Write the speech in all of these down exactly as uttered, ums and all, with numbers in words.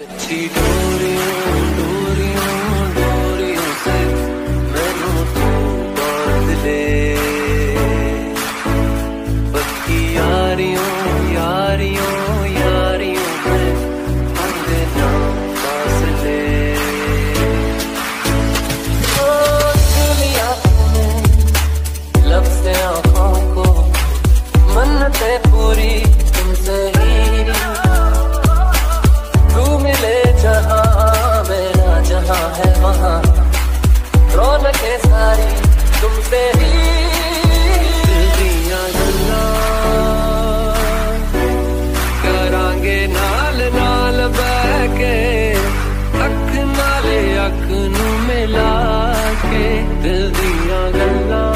अच्छी डोरियों डोरियों डोरियों से मैनू तू बांध ले, पक्की यारियों यारियों यारियों में बंदे ना फासले। ओ दुनिया में लब से आँखों को मन्नतें पूरी तुमसे ही, मिले जहाँ मेरा जहाँ है वहाँ रौनकें सारी तुमसे ही। दिया करांगे नाल नाल बैके अख नाले अख नू मिला के, दिल दिया गल्लां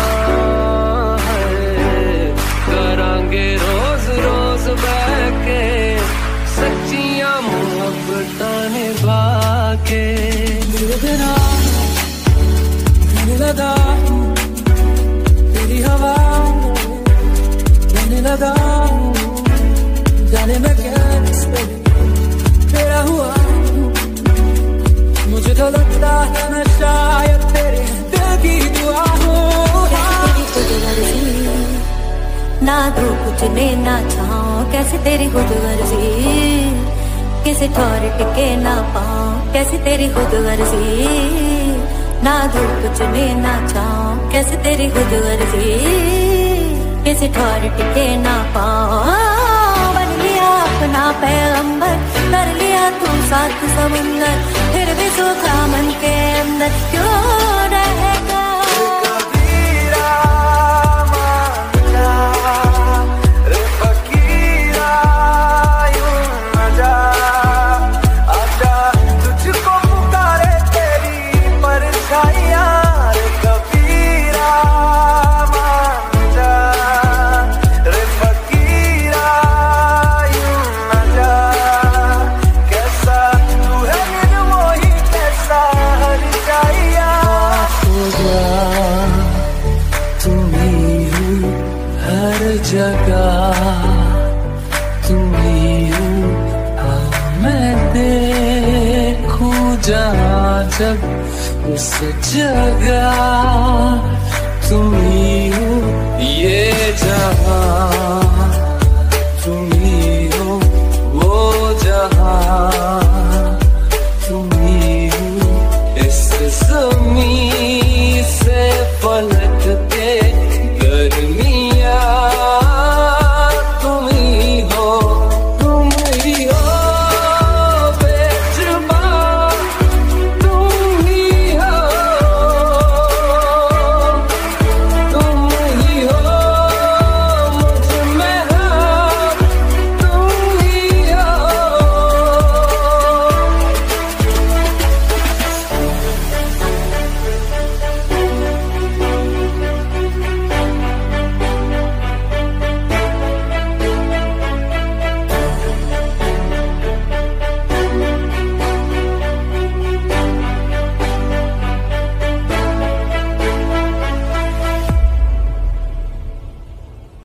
करांगे रोज रोज बैके सच्चियां मोहब्बतां निभा के। मेरे बिना मैंने लगा तेरी हवा मैंने लगा, जाने मैं कैसे तेरा हुआ, मुझे तो लगता है मैं शायद तेरे दिल की दुआ हूँ। ना तू कुछ लेना चाहो कैसे तेरी खुद गर्जी, किसी ठौर टिके ना पाऊं कैसे तेरी खुद गर्जी, ना तू कुछ लेना चाहो कैसे तेरी खुद गर्जी, किसी ठौर टिके ना पाऊं। बन लिया अपना पैगंबर कर लिया तू साथ समुंदर, फिर भी सूखा मन के अंदर क्यों रहेगा। जगह तुम ही हो, हाँ मैं देखूं जहाँ जब उस जगह तुम ही हो, ये जहाँ तुम ही हो वो जहाँ